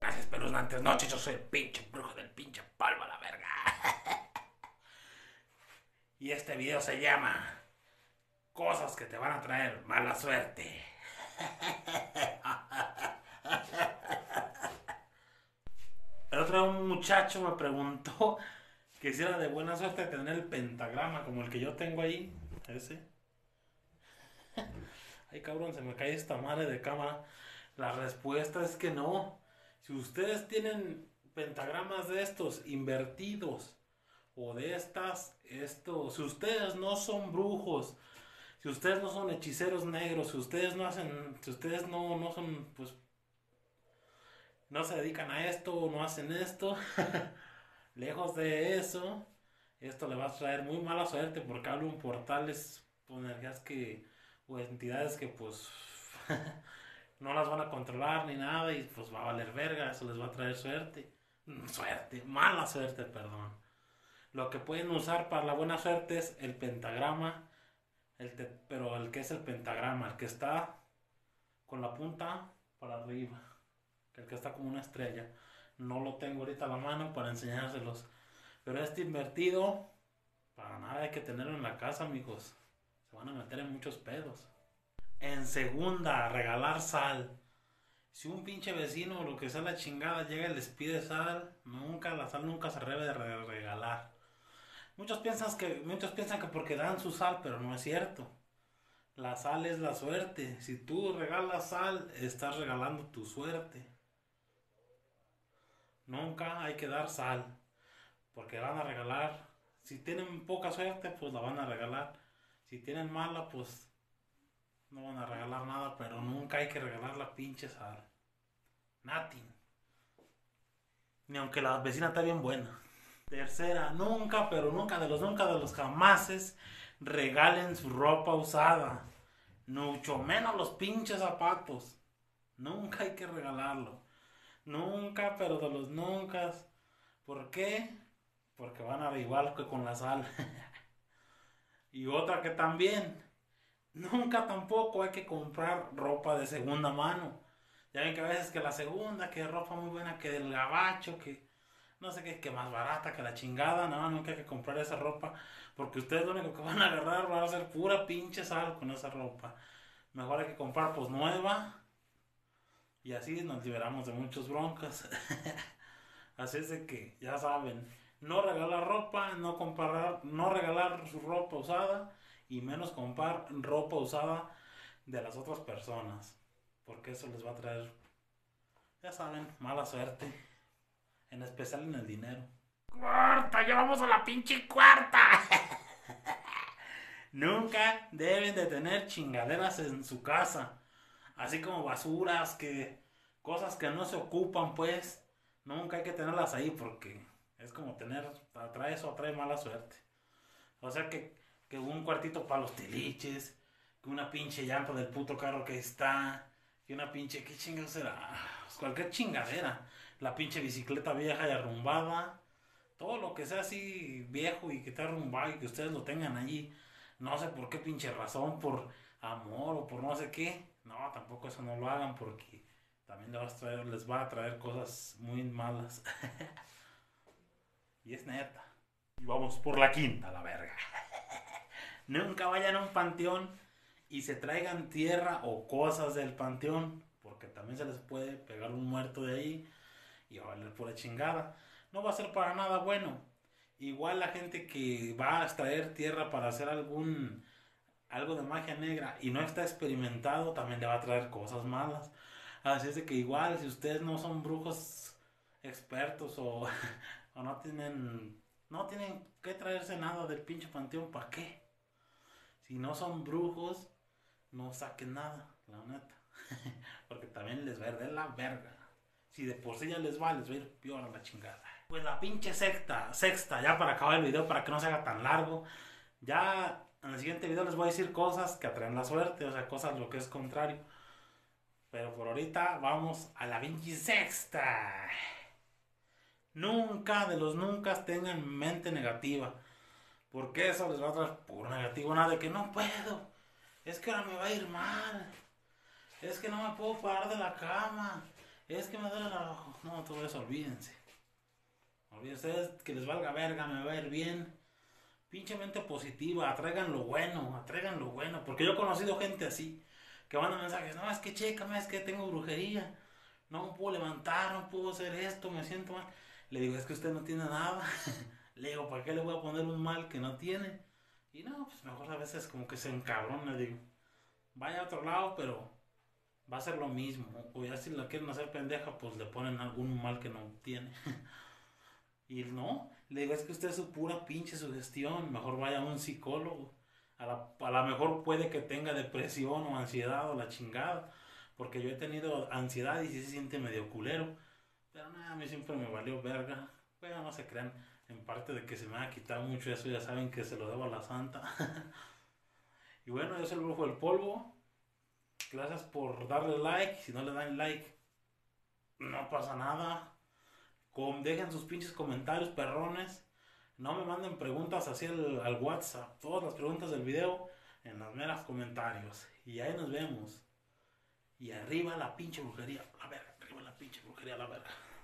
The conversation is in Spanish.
Gracias, espeluznantes noches. Yo soy el pinche brujo del pinche polvo a la verga. Y este video se llama Cosas que te van a traer mala suerte. El otro día un muchacho me preguntó que si era de buena suerte tener el pentagrama como el que yo tengo ahí. Ese. Ay, cabrón, se me cae esta madre de cámara. La respuesta es que no. Si ustedes tienen pentagramas de estos invertidos o de si ustedes no son brujos, si ustedes no son hechiceros negros, si ustedes no son, pues, no se dedican a esto, no hacen esto, lejos de eso, esto le va a traer muy mala suerte porque hablo en portales o energías o entidades que, pues, no las van a controlar ni nada y pues va a valer verga, eso les va a traer mala suerte, perdón. Lo que pueden usar para la buena suerte es el pentagrama, pero el que es el pentagrama, el que está con la punta para arriba, el que está como una estrella. No lo tengo ahorita a la mano para enseñárselos, pero este invertido, para nada hay que tenerlo en la casa, amigos. Se van a meter en muchos pedos. En segunda, regalar sal. Si un pinche vecino o lo que sea la chingada llega y les pide sal, la sal nunca se debe de regalar. Muchos piensan que porque dan su sal, pero no es cierto. La sal es la suerte. Si tú regalas sal, estás regalando tu suerte. Nunca hay que dar sal, porque van a regalar. Si tienen poca suerte, pues la van a regalar. Si tienen mala, pues no van a regalar nada, pero nunca hay que regalar la pinche sal. Nothing. Ni aunque la vecina está bien buena. Tercera, nunca, pero nunca de los jamases regalen su ropa usada. Mucho menos los pinches zapatos. Nunca hay que regalarlo. Nunca, pero de los nunca. ¿Por qué? Porque van a igual que con la sal. Y otra que también. Nunca tampoco hay que comprar ropa de segunda mano. Ya ven que a veces que la segunda, que ropa muy buena, que del gabacho, que no sé qué, que más barata que la chingada. No, nunca hay que comprar esa ropa. Porque ustedes lo único que van a agarrar va a ser pura pinche sal con esa ropa. Mejor hay que comprar pues nueva. Y así nos liberamos de muchos broncas. Así es de que, ya saben, no regalar ropa, no regalar su ropa usada y menos comprar ropa usada de las otras personas. Porque eso les va a traer, ya saben, mala suerte. En especial en el dinero. ¡Cuarta! ¡Ya vamos a la pinche cuarta! Nunca deben de tener chingaderas en su casa. Así como basuras, cosas que no se ocupan, pues. Nunca hay que tenerlas ahí porque es como atrae eso, atrae mala suerte. O sea que un cuartito para los tiliches, que una pinche llanta del puto carro que está, que una pinche, ¿qué chingados será? Pues cualquier chingadera. La pinche bicicleta vieja y arrumbada. Todo lo que sea así viejo y que está arrumbado y que ustedes lo tengan allí. No sé por qué pinche razón, por amor o por no sé qué. No, tampoco eso no lo hagan porque también les va a traer cosas muy malas. Y es neta. Y vamos por la quinta, la verga. Nunca vayan a un panteón y se traigan tierra o cosas del panteón, porque también se les puede pegar un muerto de ahí y va a valer pura chingada. No va a ser para nada bueno. Igual la gente que va a extraer tierra para hacer algo de magia negra y no está experimentado, también le va a traer cosas malas. Así es de que igual si ustedes no son brujos expertos o no tienen que traerse nada del pinche panteón, ¿para qué? Si no son brujos, no saquen nada, la neta. Porque también les va a ir de la verga. Si de por sí ya les va a ir peor a la chingada. Pues la pinche sexta, ya para acabar el video, para que no se haga tan largo. Ya en el siguiente video les voy a decir cosas que atraen la suerte, o sea, cosas lo que es contrario. Pero por ahorita vamos a la pinche sexta. Nunca de los nunca tengan mente negativa. Porque eso les va a traer puro negativo. Nada de que no puedo. Es que ahora me va a ir mal. Es que no me puedo parar de la cama. Es que me duele la... No, todo eso, olvídense. Olvídense ustedes que les valga verga, me va a ir bien. Pinche mente positiva, atraigan lo bueno. Porque yo he conocido gente así, que manda mensajes, no, es que chécame, es que tengo brujería. No me puedo levantar, no puedo hacer esto, me siento mal. Le digo, es que usted no tiene nada. Le digo, ¿para qué le voy a poner un mal que no tiene? Y no, pues mejor a veces como que se encabrona, le digo, vaya a otro lado, pero va a ser lo mismo. O ya si la quieren hacer pendeja, pues le ponen algún mal que no tiene. Y no, le digo, es que usted es su pura pinche sugestión, mejor vaya a un psicólogo. A la mejor puede que tenga depresión o ansiedad o la chingada. Porque yo he tenido ansiedad y sí se siente medio culero. Pero nada, a mí siempre me valió verga. Pero no se crean, en parte de que se me ha quitado mucho eso, ya saben que se lo debo a la santa. Y bueno, yo soy el brujo del polvo. Gracias por darle like. Si no le dan like, no pasa nada. Dejen sus pinches comentarios, perrones. No me manden preguntas así al WhatsApp. Todas las preguntas del video en las meras comentarios. Y ahí nos vemos. Y arriba la pinche brujería. La verga, arriba la pinche brujería, la verga.